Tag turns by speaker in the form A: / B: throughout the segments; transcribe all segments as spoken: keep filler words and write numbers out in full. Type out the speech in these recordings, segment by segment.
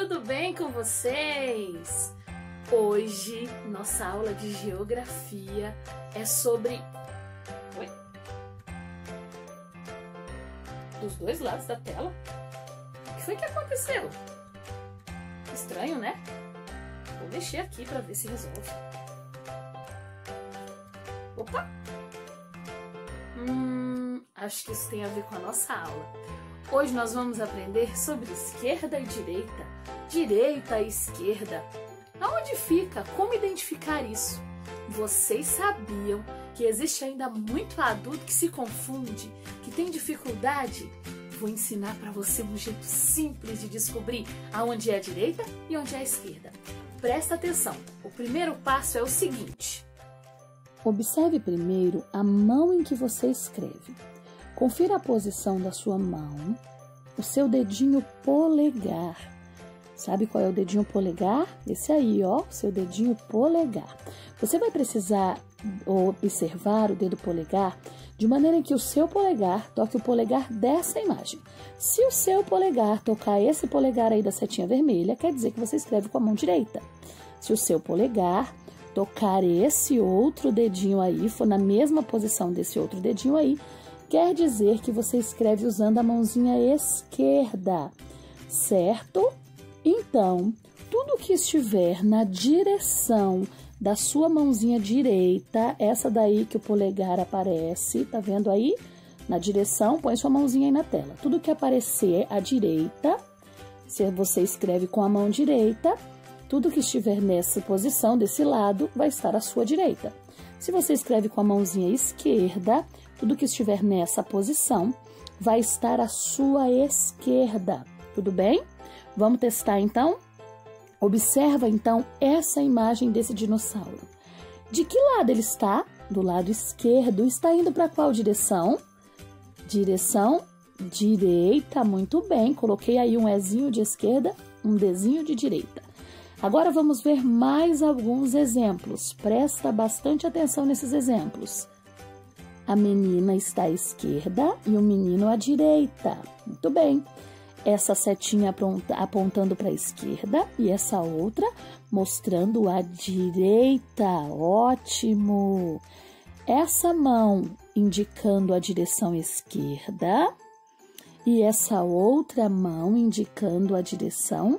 A: tudo bem com vocês? Hoje, nossa aula de geografia é sobre... Oi? Dos dois lados da tela? O que foi que aconteceu? Estranho, né? Vou mexer aqui para ver se resolve. Opa! Hum, acho que isso tem a ver com a nossa aula. Hoje nós vamos aprender sobre esquerda e direita, direita e esquerda. Aonde fica? Como identificar isso? Vocês sabiam que existe ainda muito adulto que se confunde, que tem dificuldade? Vou ensinar para você um jeito simples de descobrir aonde é a direita e onde é a esquerda. Presta atenção, o primeiro passo é o seguinte.
B: Observe primeiro a mão em que você escreve. Confira a posição da sua mão, o seu dedinho polegar. Sabe qual é o dedinho polegar? Esse aí, ó, seu dedinho polegar. Você vai precisar observar o dedo polegar de maneira que o seu polegar toque o polegar dessa imagem. Se o seu polegar tocar esse polegar aí da setinha vermelha, quer dizer que você escreve com a mão direita. Se o seu polegar tocar esse outro dedinho aí, for na mesma posição desse outro dedinho aí, quer dizer que você escreve usando a mãozinha esquerda, certo? Então, tudo que estiver na direção da sua mãozinha direita, essa daí que o polegar aparece, tá vendo aí? Na direção, põe sua mãozinha aí na tela. Tudo que aparecer à direita, se você escreve com a mão direita, tudo que estiver nessa posição, desse lado, vai estar à sua direita. Se você escreve com a mãozinha esquerda, tudo que estiver nessa posição vai estar à sua esquerda. Tudo bem? Vamos testar então? Observa então essa imagem desse dinossauro. De que lado ele está? Do lado esquerdo. Está indo para qual direção? Direção direita. Muito bem. Coloquei aí um Ezinho de esquerda, um Dzinho de direita. Agora vamos ver mais alguns exemplos. Presta bastante atenção nesses exemplos. A menina está à esquerda e o menino à direita. Muito bem. Essa setinha apontando para a esquerda e essa outra mostrando a direita. Ótimo! Essa mão indicando a direção esquerda e essa outra mão indicando a direção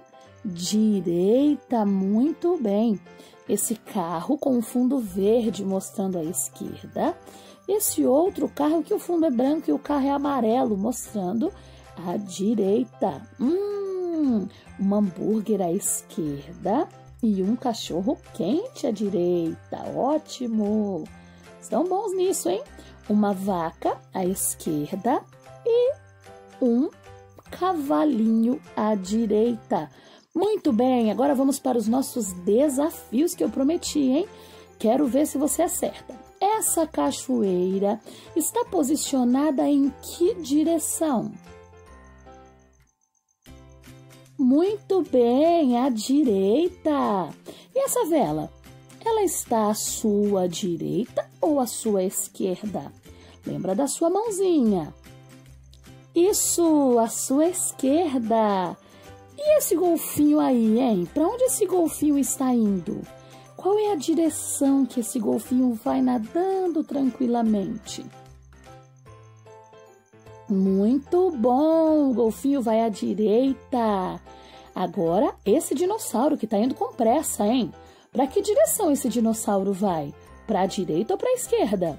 B: direita. Muito bem. Esse carro com o fundo verde mostrando a esquerda. Esse outro carro que o fundo é branco e o carro é amarelo mostrando à direita. Hum, um hambúrguer à esquerda e um cachorro quente à direita. Ótimo! Estão bons nisso, hein? Uma vaca à esquerda e um cavalinho à direita. Muito bem, agora vamos para os nossos desafios que eu prometi, hein? Quero ver se você acerta. Essa cachoeira está posicionada em que direção? Muito bem, à direita. E essa vela? Ela está à sua direita ou à sua esquerda? Lembra da sua mãozinha. Isso, à sua esquerda. E esse golfinho aí, hein? Para onde esse golfinho está indo? Qual é a direção que esse golfinho vai nadando tranquilamente? Muito bom! O golfinho vai à direita. Agora, esse dinossauro que está indo com pressa, hein? Para que direção esse dinossauro vai? Para a direita ou para a esquerda?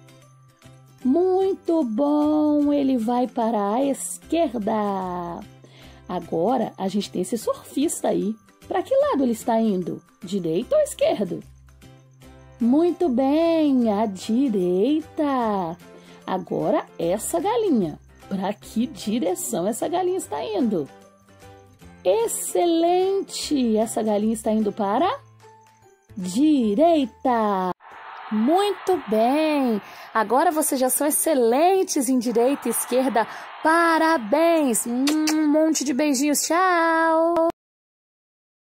B: Muito bom! Ele vai para a esquerda. Agora, a gente tem esse surfista aí. Para que lado ele está indo? Direito ou esquerdo? Muito bem, à direita. Agora, essa galinha. Para que direção essa galinha está indo? Excelente! Essa galinha está indo para a direita. Muito bem! Agora vocês já são excelentes em direita e esquerda. Parabéns! Um monte de beijinhos. Tchau!